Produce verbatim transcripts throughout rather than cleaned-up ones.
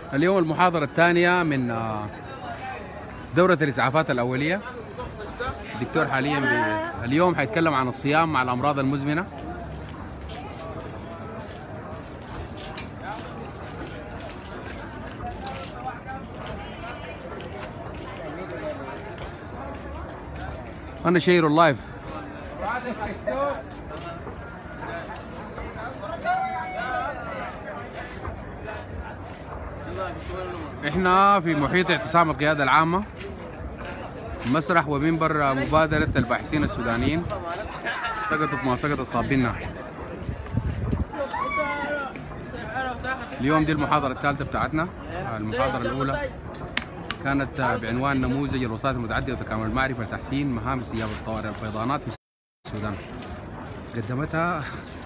اليوم المحاضرة الثانية من دورة الإسعافات الأولية. الدكتور حاليا ب... اليوم حيتكلم عن الصيام مع الأمراض المزمنة. أنا شير اللايف. احنا في محيط اعتصام القيادة العامة، مسرح ومنبر مبادرة الباحثين السودانيين. سقطوا ما سقط الصابين. اليوم دي المحاضرة الثالثة بتاعتنا. المحاضرة الأولى كانت بعنوان نموذج الوساطة المتعددة وتكامل المعرفة لتحسين مهام استجابة الطوارئ الفيضانات في السودان. قدمتها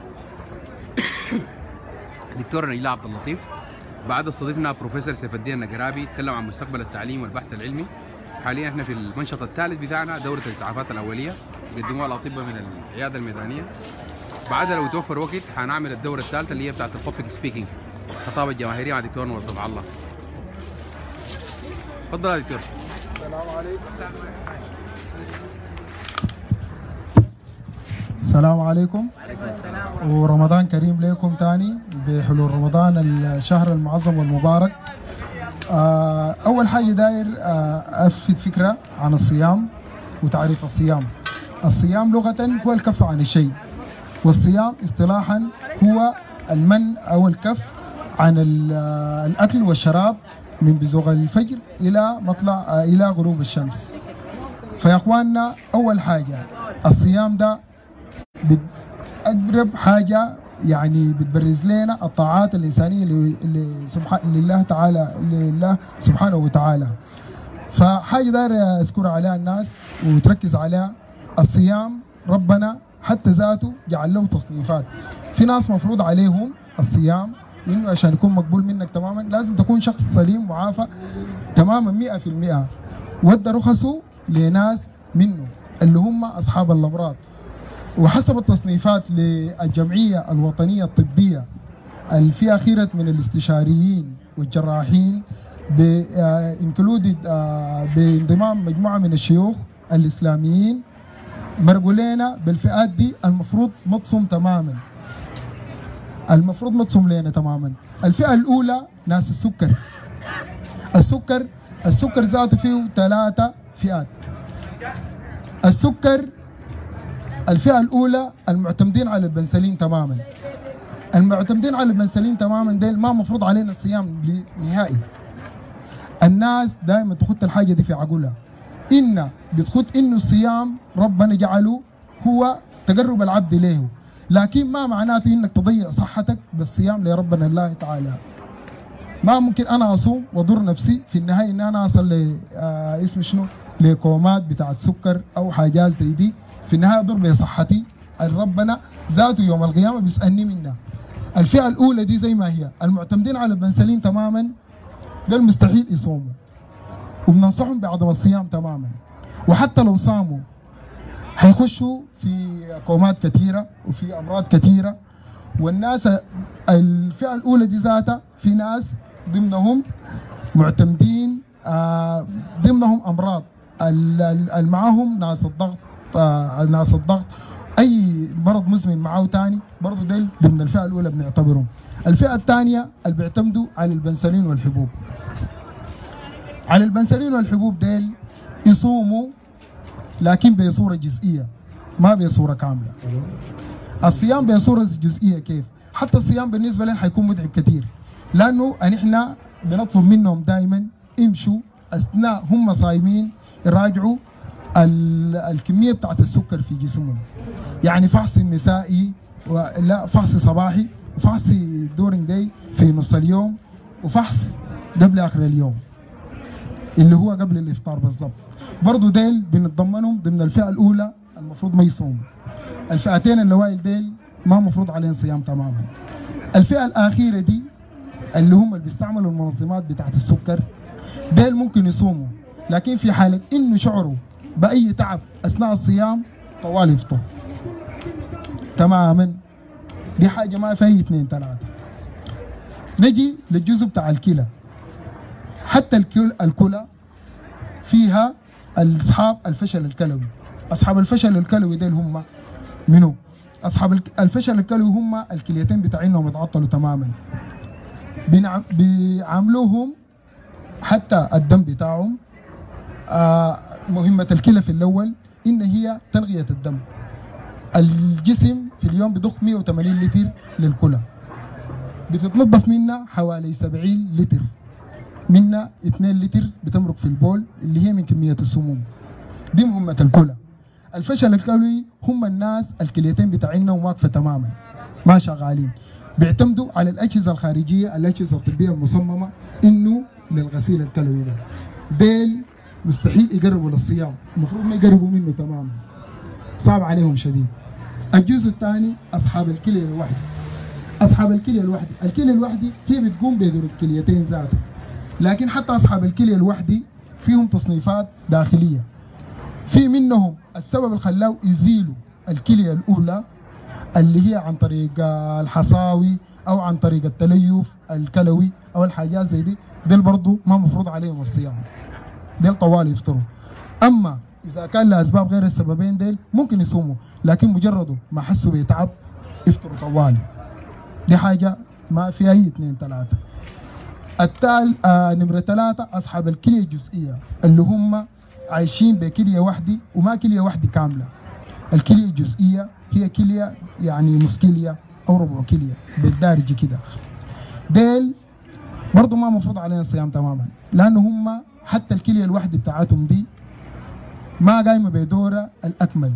دكتورة نجلاء عبد اللطيف. بعد استضفنا بروفيسور سيف الدين النقرابي يتكلم عن مستقبل التعليم والبحث العلمي. حاليا احنا في المنشط الثالث بتاعنا، دورة الإسعافات الأولية، يقدموها الأطباء من العيادة الميدانية. بعدها لو يتوفر وقت حنعمل الدورة الثالثة اللي هي بتاعت الببليك سبيكينج، الخطابة الجماهيرية مع دكتور نور طبع الله. تفضل يا دكتور. السلام عليكم. السلام عليكم. وعليكم السلام. ورمضان كريم لكم تاني بحلول رمضان، الشهر المعظم والمبارك. أول حاجة داير أفيد فكرة عن الصيام وتعريف الصيام. الصيام لغة هو الكف عن الشيء، والصيام اصطلاحا هو المنع أو الكف عن الأكل والشراب من بزوغ الفجر إلى مطلع إلى غروب الشمس. فيا إخواننا، أول حاجة الصيام ده أقرب حاجة يعني بتبرز لنا الطاعات الإنسانية اللي سبحان لله تعالى لله سبحانه وتعالى. فحاجة داير أذكر عليها الناس وتركز عليها، الصيام ربنا حتى ذاته جعل له تصنيفات. في ناس مفروض عليهم الصيام إنه عشان يكون مقبول منك تماما لازم تكون شخص سليم معافى تماما مئة في المئة، ودى رخصه لناس منه اللي هم أصحاب الأمراض. وحسب التصنيفات للجمعية الوطنية الطبية اللي فيها خيرة من الاستشاريين والجراحين بانكلودد بانضمام مجموعة من الشيوخ الإسلاميين، مرقوا لنا بالفئات دي المفروض متصم تماما، المفروض متصم لنا تماما. الفئة الأولى ناس السكر. السكر السكر ذاته فيه ثلاثة فئات. السكر الفئة الأولى المعتمدين على البنسلين تماما. المعتمدين على البنسلين تماما ديل ما مفروض علينا الصيام نهائي. الناس دائما تخط الحاجة دي في عقولها، إن بتخط إنه الصيام ربنا جعله هو تقرب العبد له، لكن ما معناته إنك تضيع صحتك بالصيام لربنا الله تعالى. ما ممكن أنا أصوم وأضر نفسي في النهاية إن أنا أصل ل آه اسم شنو لكومات بتاعت سكر أو حاجات زي دي، في النهاية أضر بصحتي. ربنا ذاته يوم القيامة بيسألني منها. الفئة الأولى دي زي ما هي المعتمدين على البنسلين تماما، ده المستحيل يصوموا، وبننصحهم بعدم الصيام تماما. وحتى لو صاموا حيخشوا في كومات كثيرة وفي أمراض كثيرة. والناس الفئة الأولى دي ذاتها في ناس ضمنهم معتمدين آه ضمنهم أمراض معاهم ناس الضغط آه ناس الضغط أي مرض مزمن معاه تاني برضه ديل ضمن الفئة الأولى بنعتبرهم. الفئة الثانية اللي بيعتمدوا على البنسلين والحبوب. على البنسلين والحبوب ديل يصوموا لكن بصورة جزئية ما بصورة كاملة. الصيام بصورة جزئية كيف؟ حتى الصيام بالنسبة لنا حيكون متعب كثير، لأنه نحن بنطلب منهم دائما يمشوا أثناء هم صايمين يراجعوا الكمية بتاعت السكر في جسمهم، يعني فحص نسائي ولا فحص صباحي وفحص دورينج داي في نص اليوم وفحص قبل آخر اليوم اللي هو قبل الإفطار بالضبط. برضه ديل بنتضمنهم ضمن الفئة الأولى المفروض ما يصوموا. الفئتين الأوائل ديل ما مفروض عليهم صيام تماما. الفئة الأخيرة دي اللي هم اللي بيستعملوا المنظمات بتاعت السكر ديل ممكن يصوموا، لكن في حالة إنه شعروا بأي تعب أثناء الصيام طوال يفطر تماما. دي حاجة ما فيها اثنين ثلاثة. نجي للجزء بتاع الكلى. حتى الكلى فيها اصحاب الفشل الكلوي. اصحاب الفشل الكلوي ديل هم منو؟ اصحاب الفشل الكلوي هم الكليتين بتاعينهم اتعطلوا تماما. بيعاملوهم حتى الدم بتاعهم. آه مهمة الكلى في الأول إن هي تنقية الدم. الجسم في اليوم بضخ مئة وثمانين لتر للكلى، بتتنظف منها حوالي سبعين لتر، منها اثنين لتر بتمرق في البول اللي هي من كمية السموم. دي مهمة الكلى. الفشل الكلوي هم الناس الكليتين بتاعينهم واقفة تماما ما شغالين، بيعتمدوا على الأجهزة الخارجية، الأجهزة الطبية المصممة إنه للغسيل الكلوي ده. ديل مستحيل يقربوا للصيام، المفروض ما يقربوا منه تماما، صعب عليهم شديد. الجزء الثاني أصحاب الكلية الوحدة. أصحاب الكلية الوحدة، الكلية الوحدة هي بتقوم بدور الكليتين ذاته، لكن حتى أصحاب الكلية الوحدة فيهم تصنيفات داخلية. في منهم السبب اللي خلاه يزيلوا الكلية الأولى اللي هي عن طريق الحصاوي أو عن طريق التليف الكلوي أو الحاجات زي دي، ديل برضو ما مفروض عليهم الصيام، ديل طوال يفطروا. أما إذا كان لأسباب غير السببين ديل ممكن يصوموا، لكن مجرد ما حسوا بيتعب يفطروا طوالي. دي حاجة ما في أي اثنين ثلاثة. التال آه نمرة ثلاثة أصحاب الكلية الجزئية اللي هم عايشين بكلية واحدة وما كلية واحدة كاملة. الكلية الجزئية هي كلية يعني نص كلية أو ربع كلية بالدارجة كده. ديل برضو ما مفروض علينا الصيام تماما، لأنه هم حتى الكلية الواحدة بتاعتهم دي ما قايمة بدورها الأكمل.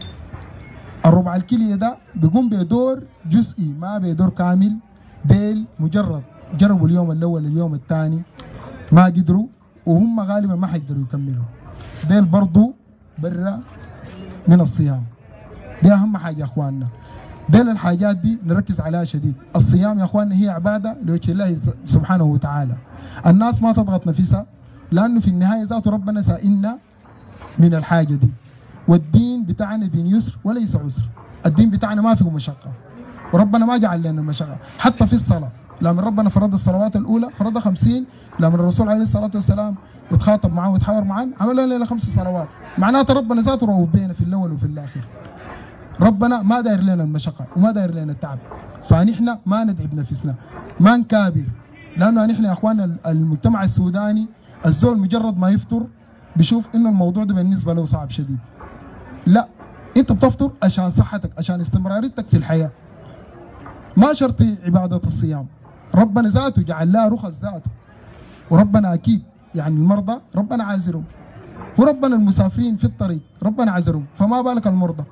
الربع الكلية ده بيقوم بدور جزئي ما بدور كامل. ديل مجرد جربوا اليوم الأول اليوم الثاني ما قدروا، وهم غالبا ما حيقدروا يكملوا. ديل برضو برا من الصيام. دي أهم حاجة يا أخواننا. ديل الحاجات دي نركز عليها شديد. الصيام يا أخواننا هي عبادة لوجه الله سبحانه وتعالى. الناس ما تضغط نفسها، لأنه في النهاية ذاته ربنا سائلنا من الحاجة دي. والدين بتاعنا دين يسر وليس عسر. الدين بتاعنا ما فيه مشقة، وربنا ما جعل لنا المشقة. حتى في الصلاة لما ربنا فرض الصلوات الأولى فرضها خمسين، لما الرسول عليه الصلاة والسلام يتخاطب معاه ويتحاور معاه عمل لنا خمس صلوات. معناته ربنا ذاته رؤوف بينا في الأول وفي الآخر. ربنا ما داير لنا المشقة وما داير لنا التعب، فنحن ما ندعب نفسنا، ما نكابر. لأنه نحن يا أخواننا المجتمع السوداني الزول مجرد ما يفطر بيشوف إنه الموضوع ده بالنسبة له صعب شديد. لا، أنت بتفطر عشان صحتك، عشان استمراريتك في الحياة، ما شرط عبادة الصيام. ربنا ذاته جعل لها رخص ذاته، وربنا أكيد يعني المرضى ربنا عازرهم، وربنا المسافرين في الطريق ربنا عازرهم، فما بالك المرضى.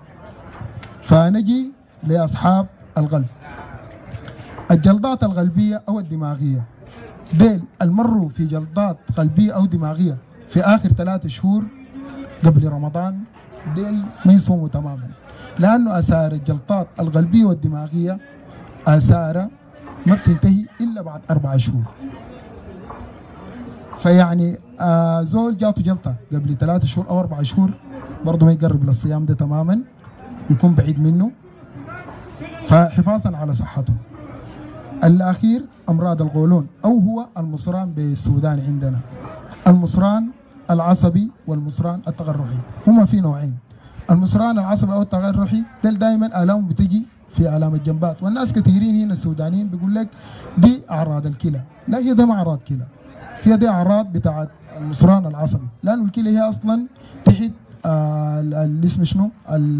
فنجي لأصحاب القلب. الجلطات القلبية أو الدماغية ديل المروا في جلطات قلبية أو دماغية في آخر ثلاثة شهور قبل رمضان، ديل ما يصوموا تماما، لأنه آثار الجلطات القلبية والدماغية آثارها ما بتنتهي إلا بعد أربعة شهور. فيعني آه زول جاته جلطة قبل ثلاثة شهور أو أربعة شهور برضه ما يقرب للصيام ده تماما، يكون بعيد منه فحفاظا على صحته. الأخير أمراض القولون أو هو المصران بالسودان. عندنا المصران العصبي والمصران التقرحي، هما في نوعين. المصران العصبي أو التقرحي ده دائما آلام بتجي في آلام الجنبات، والناس كثيرين هنا السودانيين بيقول لك دي أعراض الكلى. لا، هي ده ما أعراض كلى، هي دي أعراض بتاعت المصران العصبي، لأنه الكلى هي أصلا تحت آه اللي اسمه شنو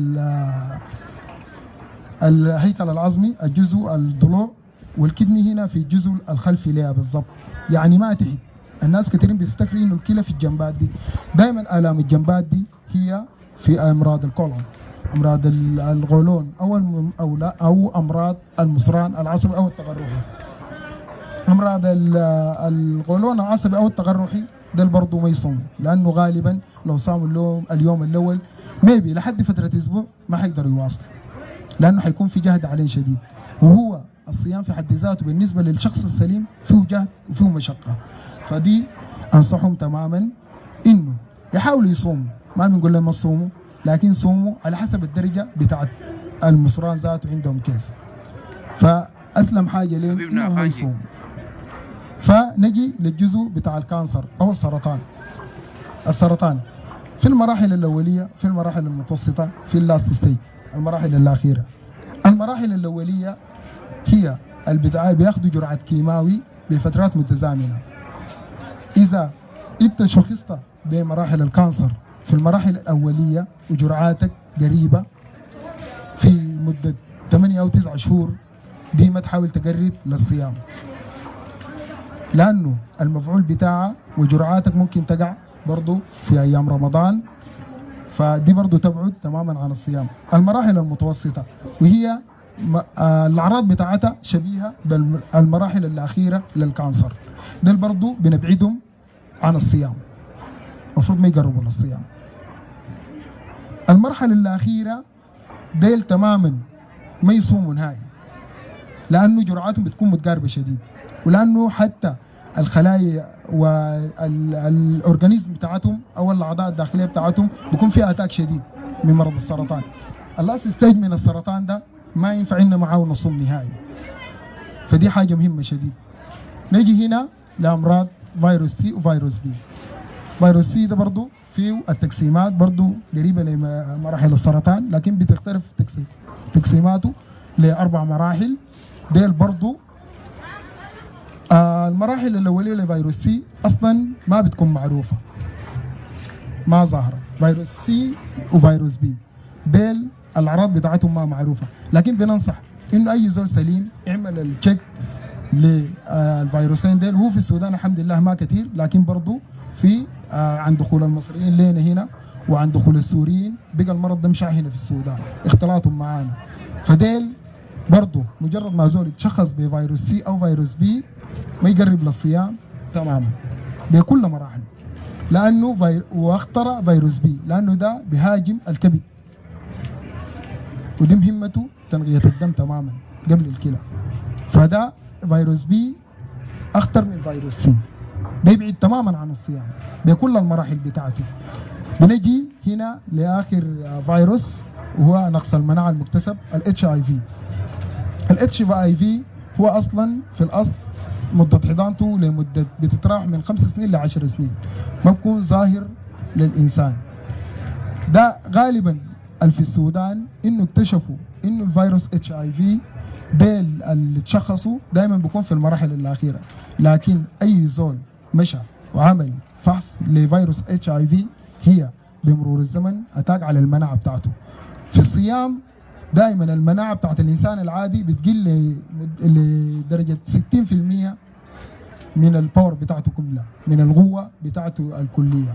الهيكل العظمي، الجزء الضلوع، والكدني هنا في الجزء الخلفي لها بالضبط، يعني ما تحت. الناس كثيرين بتفتكروا انه الكلى في الجنبات دي. دائما الام الجنبات دي هي في امراض القولون، امراض القولون او او لا او امراض المصران العصبي او التقرحي. امراض القولون العصبي او التقرحي ده برضه ما يصوموا، لانه غالبا لو صاموا اليوم اليوم الاول ميبي لحد فتره اسبوع ما حيقدروا يواصلوا، لانه حيكون في جهد عليه شديد. وهو الصيام في حد ذاته بالنسبه للشخص السليم فيه جهد وفيه مشقه، فدي انصحهم تماما انه يحاولوا يصوموا. ما بنقول لهم ما تصوموا، لكن صوموا على حسب الدرجه بتاعت المصران ذاته عندهم كيف. فاسلم حاجه لهم انهم ما يصوموا. فنجي للجزء بتاع الكانسر او السرطان. السرطان في المراحل الاوليه، في المراحل المتوسطه، في اللاست ستيج، المراحل الاخيره. المراحل الاوليه هي البدايه بياخذوا جرعه كيماوي بفترات متزامنه. اذا انت شخصت بمراحل الكانسر في المراحل الاوليه وجرعاتك قريبه في مده ثمانية او تسعة شهور، دي ما تحاول تقرب للصيام، لانه المفعول بتاعها وجرعاتك ممكن تقع برضو في ايام رمضان، فدي برضو تبعد تماما عن الصيام. المراحل المتوسطه وهي الاعراض بتاعتها شبيهه بالمراحل الاخيره للكانسر، دول برضو بنبعدهم عن الصيام، المفروض ما يقربوا للصيام. المرحله الاخيره ديل تماما ما يصوموا نهائي، لانه جرعاتهم بتكون متقاربه شديد، ولانه حتى الخلايا والاورجانيزم بتاعتهم او الاعضاء الداخليه بتاعتهم بيكون فيها اتاك شديد من مرض السرطان. اللاست ستيج من السرطان ده ما ينفع إن معاه نصوم نهائي، فدي حاجه مهمه شديد. نجي هنا لامراض فيروس سي وفيروس بي. فيروس سي ده برضه فيه التقسيمات برضه قريبه لمراحل السرطان، لكن بتختلف تقسيم تقسيماته لاربع مراحل. ديل برضه آه المراحل الاوليه لفيروس سي اصلا ما بتكون معروفه، ما ظاهره. فيروس سي وفيروس بي ديل الاعراض بتاعتهم ما معروفه، لكن بننصح انه اي زول سليم يعمل التشيك للفيروسين ديل. هو في السودان الحمد لله ما كثير، لكن برضه في آه عن دخول المصريين لينا هنا وعن دخول السوريين بقى المرض ده مشاع هنا في السودان اختلاطهم معانا. فديل برضه مجرد ما زول يتشخص بفيروس سي او فيروس بي ما يقرب للصيام تماما بكل مراحل، لانه في... واخترع فيروس بي لانه ده بيهاجم الكبد، ودي مهمته تنقية الدم تماما قبل الكلى. فده فيروس بي اخطر من فيروس سي، ده يبعد تماما عن الصيام بكل المراحل بتاعته. بنجي هنا لاخر فيروس وهو نقص المناعه المكتسب، الاتش اي في. الاتش اي في هو اصلا في الاصل مده حضانته لمده بتتراوح من خمس سنين لعشر سنين، ما بكون ظاهر للانسان. ده غالبا في السودان انه اكتشفوا انه الفيروس اتش اي في ديل اللي تشخصوا دائما بيكون في المراحل الاخيره، لكن اي زول مشى وعمل فحص لفيروس اتش اي في هي بمرور الزمن اتاك على المناعه بتاعته. في الصيام دائما المناعه بتاعت الانسان العادي بتقل لدرجه ستين بالمئة من الباور بتاعته كلها، من القوه بتاعته الكليه.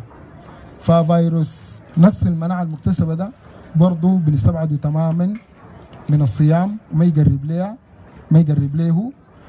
ففيروس نقص المناعه المكتسبه ده برضه بنستبعده تماما من الصيام وما يقرب ليه ما يقرب له.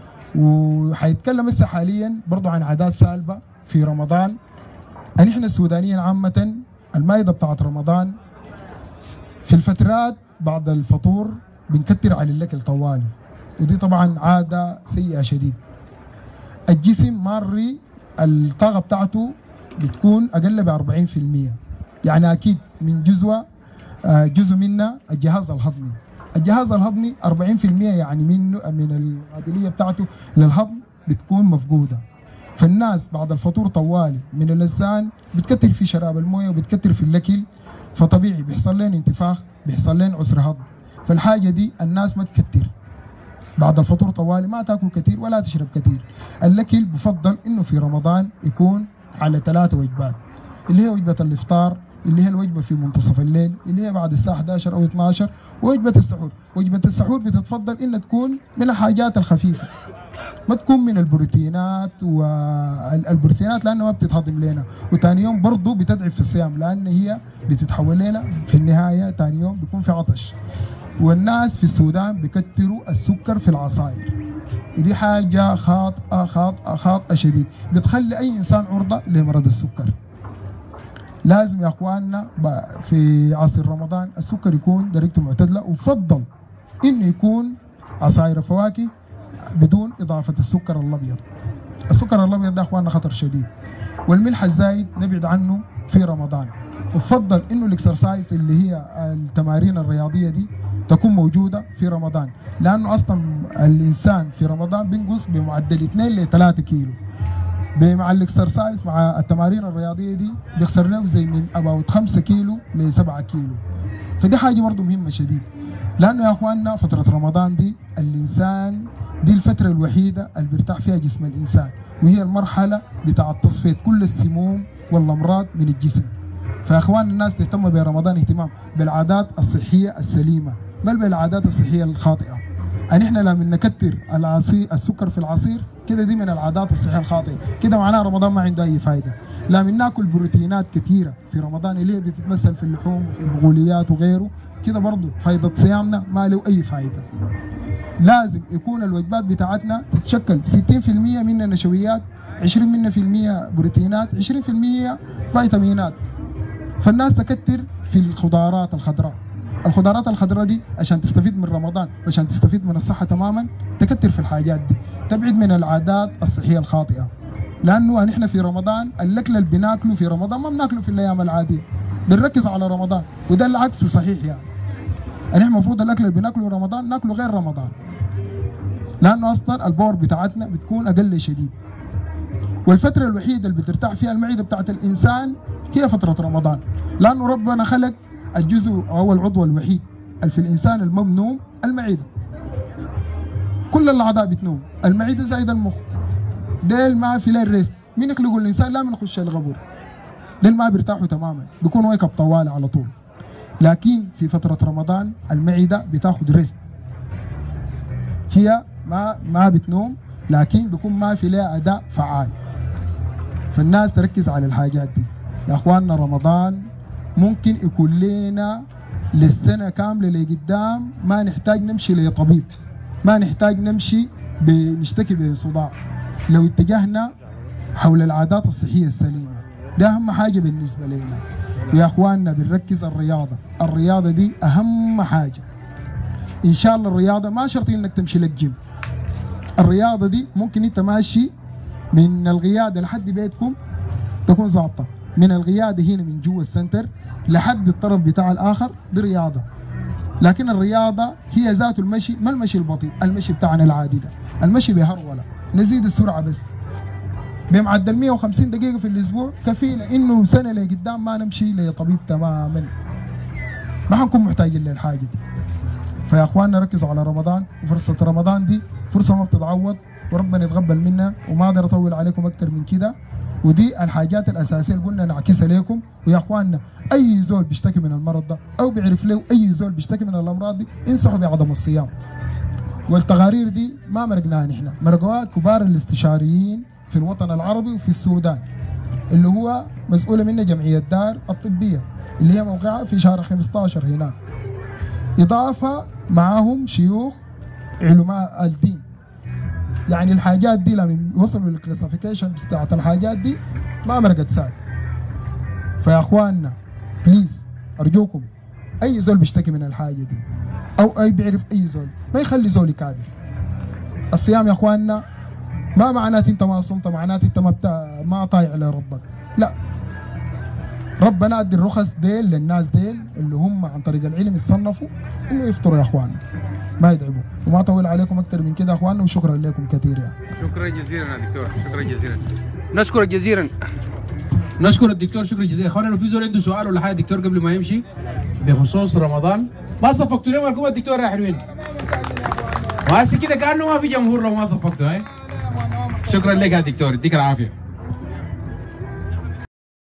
وحيتكلم هسه حاليا برضه عن عادات سالبه في رمضان. ان احنا السودانيين عامه المائده بتاعت رمضان في الفترات بعد الفطور بنكتر على الاكل طوالي، ودي طبعا عاده سيئه شديد. الجسم ماري الطاقه بتاعته بتكون اقل ب أربعين بالمئة، يعني اكيد من جزء جزء منها الجهاز الهضمي. الجهاز الهضمي أربعين بالمئة يعني منه من القابليه بتاعته للهضم بتكون مفقوده. فالناس بعد الفطور طوالي من اللسان بتكتر في شراب المويه وبتكتر في الاكل، فطبيعي بيحصل لهم انتفاخ، بيحصل لهم عسر هضم. فالحاجه دي الناس ما تكتر بعد الفطور طوالي، ما تاكل كثير ولا تشرب كثير. الاكل بفضل انه في رمضان يكون على ثلاثه وجبات، اللي هي وجبه الافطار، اللي هي الوجبه في منتصف الليل، اللي هي بعد الساعه إحدى عشر او اثني عشر، ووجبه السحور. وجبه السحور بتتفضل انها تكون من الحاجات الخفيفه، ما تكون من البروتينات، والبروتينات لانها ما بتتهضم لنا، وثاني يوم برضه بتضعف في الصيام لان هي بتتحول لنا في النهايه ثاني يوم بيكون في عطش. والناس في السودان بيكتروا السكر في العصائر، ودي حاجه خاطئه خاطئه خاطئه شديد، بتخلي اي انسان عرضه لمرض السكر. لازم يا اخواننا في عصير رمضان السكر يكون درجته معتدله، وفضل انه يكون عصائر فواكه بدون اضافه السكر الابيض. السكر الابيض ده اخواننا خطر شديد، والملح الزايد نبعد عنه في رمضان. وفضل انه الاكسرسايز اللي هي التمارين الرياضيه دي تكون موجوده في رمضان، لانه اصلا الانسان في رمضان بينقص بمعدل اثنين ل ثلاثة كيلو، مع الاكسرسايز مع التمارين الرياضيه دي بيخسر له زي من اباوت خمسة كيلو ل سبعة كيلو. فدي حاجه برضه مهمه شديد، لانه يا اخواننا فتره رمضان دي الانسان دي الفتره الوحيده اللي بيرتاح فيها جسم الانسان، وهي المرحله بتاع تصفيه كل السموم والامراض من الجسم. فيا اخوان الناس تهتم برمضان اهتمام بالعادات الصحيه السليمه، بل بالعادات الصحيه الخاطئه. ان احنا لما نكتر العصير السكر في العصير كده دي من العادات الصحيه الخاطئه، كده معناها رمضان ما عنده اي فائده. لما ناكل بروتينات كثيره في رمضان اللي هي بتتمثل في اللحوم وفي البقوليات وغيره، كده برضه فائده صيامنا ما له اي فائده. لازم يكون الوجبات بتاعتنا تتشكل ستين بالمئة منها نشويات، عشرين منها في المئة بروتينات، عشرين بالمئة فيتامينات. فالناس تكتر في الخضارات الخضراء. الخضارات الخضراء دي عشان تستفيد من رمضان وعشان تستفيد من الصحة تماما تكتر في الحاجات دي، تبعد من العادات الصحية الخاطئة. لأنه نحن في رمضان الأكل اللي بناكله في رمضان ما بناكله في الأيام العادية، بنركز على رمضان، وده العكس صحيح يعني. نحن المفروض الأكل اللي بناكله رمضان ناكله غير رمضان، لأنه أصلا الباور بتاعتنا بتكون أقل شديد. والفترة الوحيدة اللي بترتاح فيها المعدة بتاعت الإنسان هي فترة رمضان، لأنه ربنا خلق الجزء أو العضو الوحيد اللي في الإنسان المبنوم المعدة. كل الأعضاء بتنوم، المعدة زائد المخ. ديل ما في ليل ريست، مين يخلقوا الإنسان؟ لا من يخش الغبور. ديل ما بيرتاحوا تماما، بيكونوا ويك اب طوالي على طول. لكن في فترة رمضان المعدة بتاخد ريست. هي ما ما بتنوم، لكن بيكون ما في لها أداء فعال. فالناس تركز على الحاجات دي. يا اخواننا رمضان ممكن يكون لنا للسنه كامله لقدام ما نحتاج نمشي لطبيب، ما نحتاج نمشي بنشتكي بصداع لو اتجهنا حول العادات الصحيه السليمه. ده اهم حاجه بالنسبه لنا. ويا اخواننا بنركز الرياضه، الرياضه دي اهم حاجه. ان شاء الله الرياضه ما شرط انك تمشي للجيم. الرياضه دي ممكن انت ماشي من القياده لحد بيتكم تكون ظابطه، من القياده هنا من جوا السنتر لحد الطرف بتاع الاخر دي رياضه. لكن الرياضه هي ذات المشي، ما المشي البطيء، المشي بتاعنا العادي ده، المشي بهروله، نزيد السرعه بس بمعدل مئة وخمسين دقيقه في الاسبوع كفينا انه سنه لقدام ما نمشي لطبيب تماما. ما حنكون محتاجين للحاجه دي. فيا اخواننا ركزوا على رمضان، وفرصه رمضان دي فرصه ما بتتعوض، وربنا يتقبل منا. وما اقدر اطول عليكم اكثر من كده، ودي الحاجات الاساسيه اللي قلنا نعكسها لكم. ويا اخواننا اي زول بيشتكي من المرض ده او بيعرف له اي زول بيشتكي من الامراض دي انصحوا بعدم الصيام. والتقارير دي ما مرقناها نحن، مرقوها كبار الاستشاريين في الوطن العربي وفي السودان، اللي هو مسؤوله منها جمعيه دار الطبيه اللي هي موقعها في شارع خمسة عشر هناك. اضافه معاهم شيوخ علماء الدين. يعني الحاجات دي لما وصلوا للكلاسيفيكيشن بتاعت الحاجات دي ما مرقت ساي. فيا اخواننا بليز ارجوكم اي زول بيشتكي من الحاجه دي او اي بيعرف اي زول ما يخلي زول يكابر. الصيام يا اخواننا ما معناته انت ما صمت، معناته انت ما بتا... ما طايع لربك، لا. ربنا ادي الرخص ديل للناس ديل اللي هم عن طريق العلم يصنفوا انه يفطروا يا اخواننا، ما يتعبوا. وما اطول عليكم اكثر من كده يا اخواننا، وشكرا لكم كثير يعني. شكرا جزيلا يا دكتور، شكرا جزيلا. نشكرك جزيلا. نشكر الدكتور شكرا جزيلا. اخوانا لو في زول عنده سؤال ولا حاجه دكتور قبل ما يمشي بخصوص رمضان، ما صفقتوا لهم لكم الدكتور يا حلوين؟ وهسه كده كانه ما في جمهور لو ما صفقتوا. هاي شكرا لك يا دكتور، يديك العافيه.